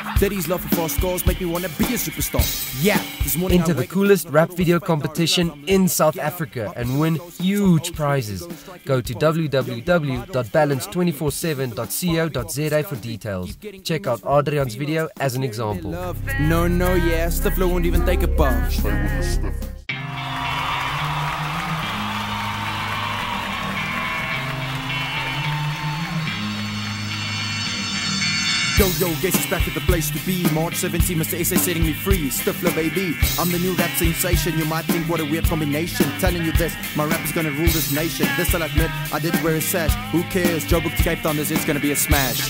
Daddy's love for fast cars make me wanna be a superstar. Yeah, this morning Enter the coolest rap video competition in South Africa and win huge prizes. Go to www.balance247.co.za for details. Check out Adrian's video as an example. No, yeah, Stifler won't even take a puff. Yo, guess it's back at the place to be. March 17, Mr. SA setting me free. Stifler, baby, I'm the new rap sensation. You might think what a weird combination. Telling you this, my rap is gonna rule this nation. This I'll admit, I did wear a sash. Who cares? Joburg to Cape Town, it's gonna be a smash.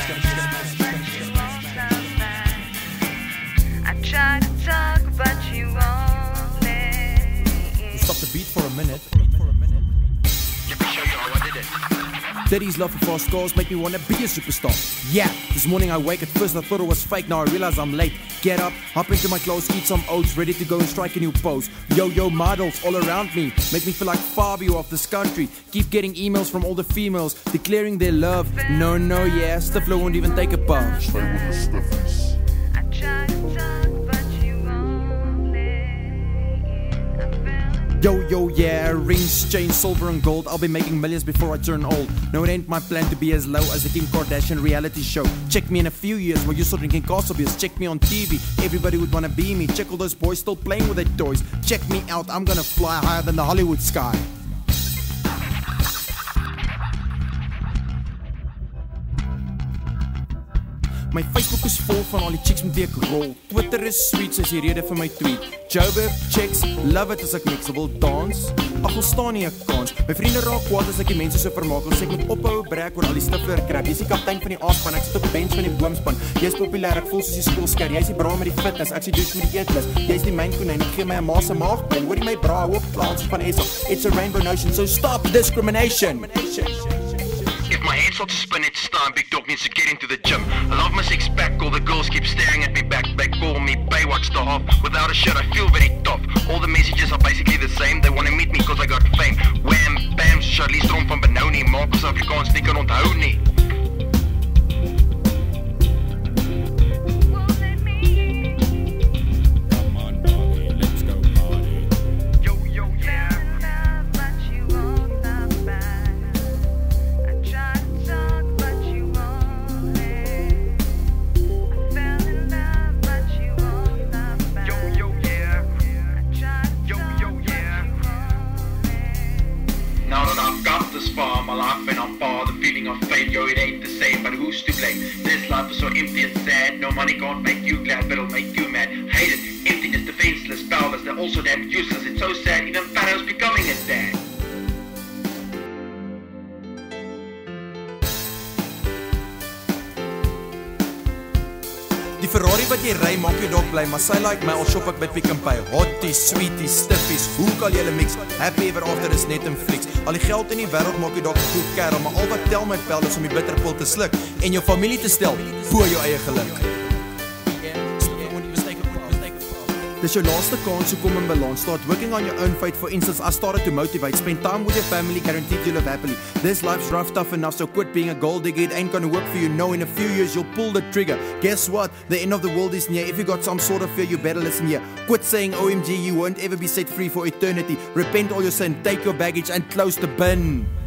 I try to talk, but you won't let. Stop the beat for a minute. Let me show you how I did it. Daddy's love for fast cars make me wanna be a superstar. Yeah, this morning I wake, at first I thought it was fake, now I realize I'm late. Get up, hop into my clothes, eat some oats, ready to go and strike a new pose. Yo, models all around me, make me feel like Fabio of this country. Keep getting emails from all the females, declaring their love. No, yeah, Stifler won't even take a puff. I try to talk, but you won't let. Yo, yeah, rings, chains, silver and gold. I'll be making millions before I turn old. No, it ain't my plan to be as low as the Kim Kardashian reality show. Check me in a few years where you're still drinking castle beers. Check me on TV, everybody would wanna be me. Check all those boys still playing with their toys. Check me out, I'm gonna fly higher than the Hollywood sky. My Facebook is vol van al die chicks met wie ek rol. Twitter is sweet soos die rede vir my tweet. Joburg chicks love it as ek mix, wil dans. Ag, wil staan nie 'n kans. My vriende raak kwaad as ek die mense so vermaak. Ons sê ek moet ophou brek oor al die Stifler crap. Jy's die kaptein van die aaspan, ek sit op die bench van die boomspan. Jy's populêr, ek voel soos die skoolsker. Jy's die bra met die fitness, ek sê douche met die eetlus. Jy's die main konyn, ek gee my 'n ma se maagpyn. Hoorie my bra, hoop klaans van SA. It's a rainbow notion, so stop discrimination. If my head starts to spin, it's time. Big dog needs to get into the gym. I love my six pack, all the girls keep staring at me back. They call me Baywatch the half. Without a shirt, I feel very tough. All the messages are basically the same. They wanna meet me cause I got fame. Wham, bam, Charlie Strom van Benoni. Marcus Afrikaans, nie kan onthou nie. My life and I'm far, the feeling of failure, it ain't the same, but who's to blame? This life is so empty and sad, no money can't make you glad, but it'll make you mad. Hate it, emptiness, defenseless, powerless, they're also damn useless, it's so sad, even Pharaoh's becoming his dad. Die Ferrari wat jy ry maak jou dalk bly, maar sy like my al shop ek by Pick n Pay. Hotties, sweeties, stiffies, hoe kan jy hulle mix? Happy ever after is net in flieks. Al die geld in die wêreld maak jou dalk 'n goed kerel, maar al wat tel my pel is om die bitterpil te sluk en jou familie te stel voor jou eie geluk. Dis jou laaste kans om kom in balans. Start working on your own fate. For instance, I started to motivate. Spend time with your family, guaranteed you'll live happily. This life's rough, tough enough, so quit being a gold digger. It ain't gonna work for you. No, in a few years you'll pull the trigger. Guess what? The end of the world is near. If you got some sort of fear, you better listen here. Quit saying OMG, you won't ever be set free for eternity. Repent all your sin, take your baggage and close the bin.